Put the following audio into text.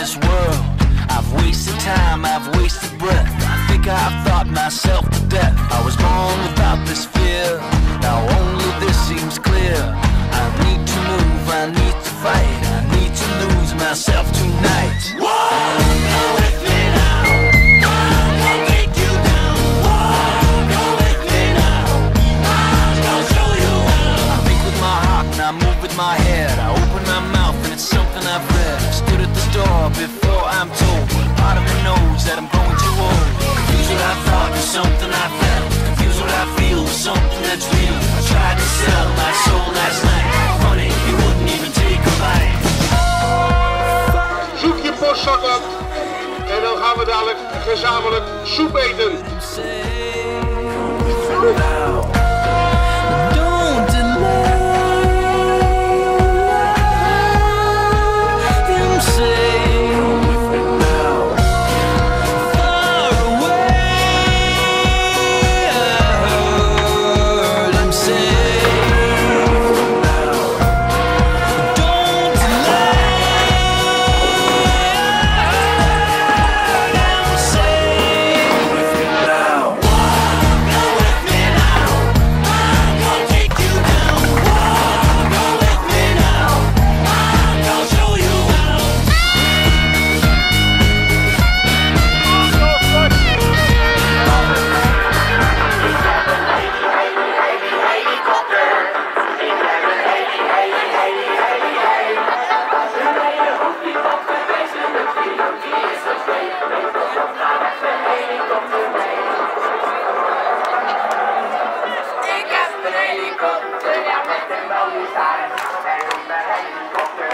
this world. I've wasted time, I've wasted breath. I think I've thought myself to death. I was born without this fear. Now only this seems clear. I need to move, I need to fight. I need to lose myself tonight. Go with me now. I'll take you down. Go with me now. I'll show you how. I think with my heart and I move with my head. I open my mouth and it's something I've read. I stood at the door before I'm told. But part of me knows that I'm going too old. Confused what I thought with something I felt. Confused what I feel with something that's real. I tried to sell my soul last night. Funny, you wouldn't even take a bite. Zoek je postzak op en dan gaan we dadelijk gezamenlijk soep eten. Don't delay. Them say far away. I heard him say don't delay. Them say now. Go with me now. I'm gonna take you down. Go with me now. I'll show you how. Ik heb een helikopter, ja met een mooie staart. En op mijn helikopter